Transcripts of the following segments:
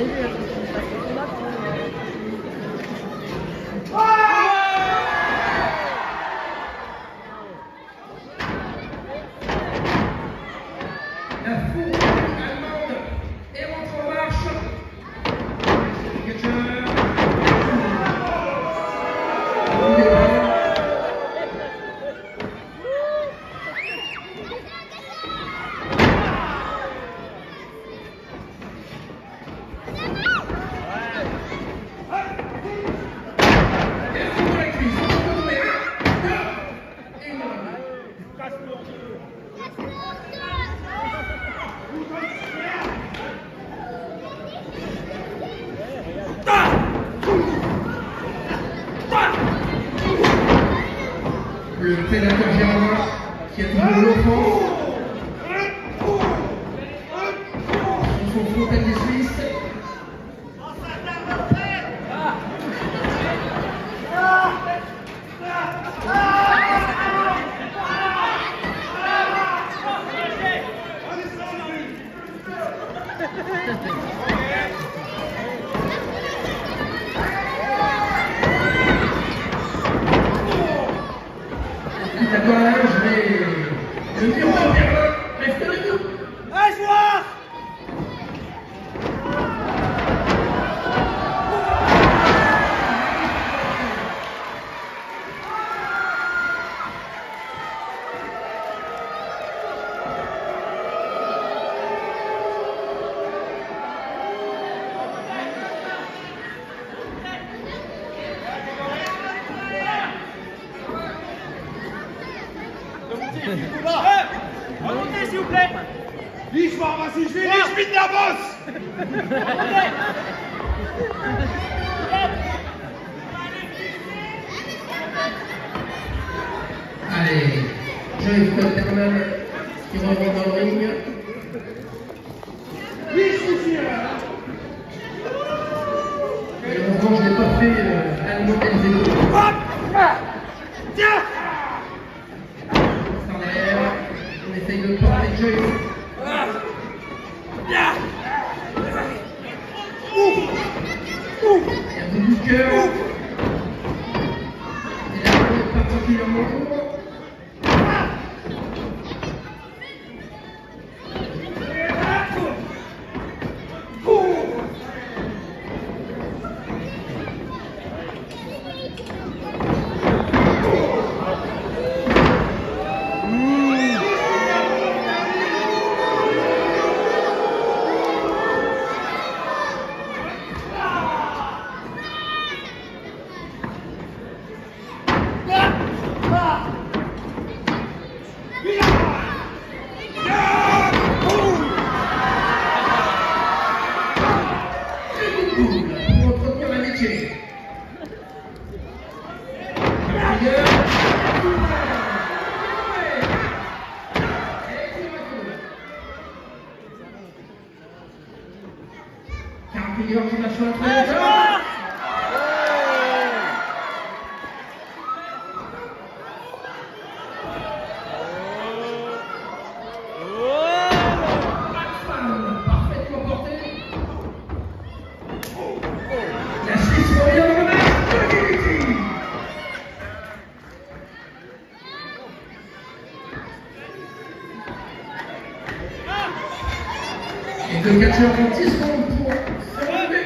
Le prédateur germain qui a toujours l'offense. Son frontal des Suisses. D'accord, là, je vais le dire au Berlin, reste debout. Allez, soir. Remontez s'il vous plaît. L'histoire, vas-y, je vais les chemins de la bosse. Allez, Joyce Terman qui rentre dans le ring. Oui, je suis sûr. Et en revanche, je n'ai pas fait Allemand Elzégo. Hop. Tiens. En l'air, on essaye de porter Joyce. Bien. Il y a beaucoup de cœur. Et là, on n'est pas particulièrement court. Pour entretenir l'amitié. Carpillon qui va sur la trajectoire. Parfaitement porté. La Suisse revient dans le match de Dimitri. Et deux catcheurs ont 10 secondes pour se relever.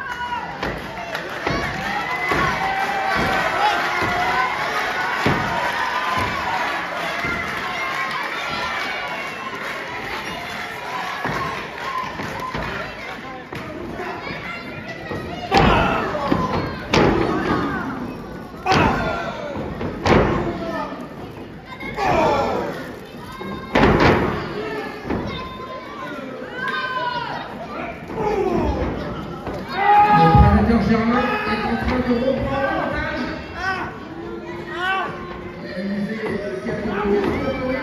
Germain est en train de reprendre l'avantage. Il a usé quelques minutes de théorie.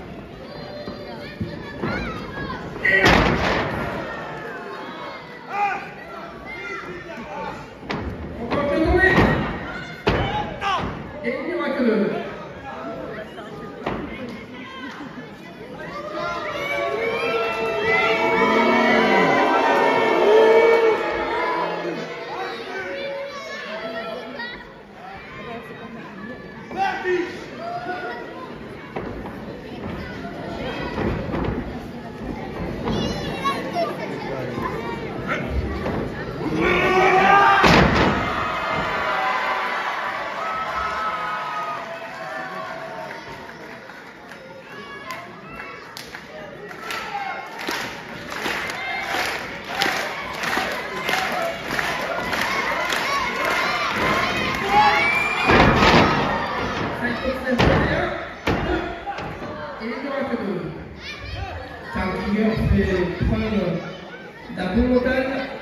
On peut le tourner. Et il n'y aura que deux. que Cartier fait prendre la bonne modèle.